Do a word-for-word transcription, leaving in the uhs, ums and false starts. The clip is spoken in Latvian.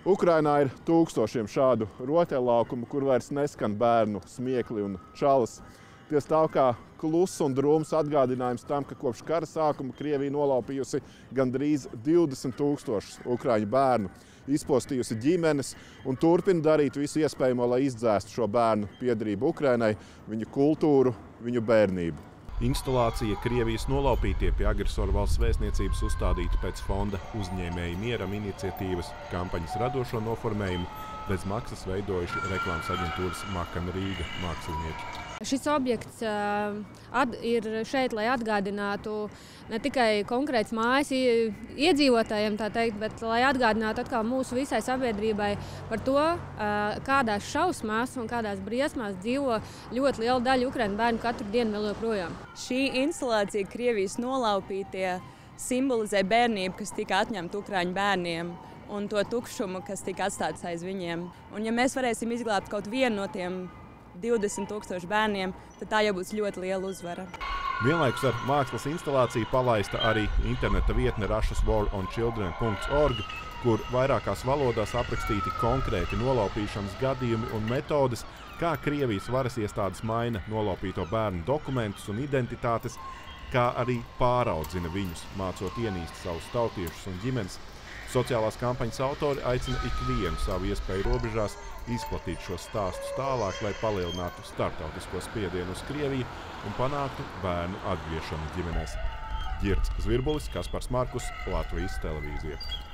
Ukrainā ir tūkstošiem šādu rotaļlaukumu, kur vairs neskan bērnu smiekli un čalas. Tie stāv kā kluss un drūms atgādinājums tam, ka kopš kara sākuma Krievija nolaupījusi gandrīz divdesmit tūkstošus ukraiņu bērnu, izpostījusi ģimenes un turpina darīt visu iespējamo, lai izdzēstu šo bērnu piederību Ukrainai, viņu kultūru, viņu bērnību. Instalācija Krievijas nolaupītie pie agresoru valsts vēstniecības uzstādīta pēc fonda Uzņēmēji mieram iniciatīvas kampaņas radošo noformējumu bez maksas veidojuši reklāmas aģentūras Makam Rīga mākslinieki. Šis objekts uh, at, ir šeit, lai atgādinātu ne tikai konkrēts mājas iedzīvotājiem, tā teikt, bet lai atgādinātu atkal mūsu visai sabiedrībai par to, uh, kādās šausmās un kādās briesmās dzīvo ļoti liela daļa ukraiņu bērnu katru dienu vēl joprojām. Šī instalācija Krievijas nolaupītie simbolizē bērnību, kas tika atņemta ukraiņu bērniem, un to tukšumu, kas tika atstāts aiz viņiem. Un ja mēs varēsim izglābt kaut vienu no tiem divdesmit tūkstoši bērniem, tad tā jau būs ļoti liela uzvara. Vienlaikus ar mākslas instalāciju palaista arī interneta vietne russias war on children dot org, kur vairākās valodās aprakstīti konkrēti nolaupīšanas gadījumi un metodes, kā Krievijas varas iestādes maina nolaupīto bērnu dokumentus un identitātes, kā arī pāraudzina viņus, mācot ienīst savus tautiešus un ģimenes. Sociālās kampaņas autori aicina ikvienu savu iespēju robežās izplatīt šos stāstus tālāk, lai palielinātu starptautisko spiedienu uz Krieviju un panāktu bērnu atgriešanu ģimenēs. Ģirds Zvirbulis, Kaspars Markus, Latvijas televīzija.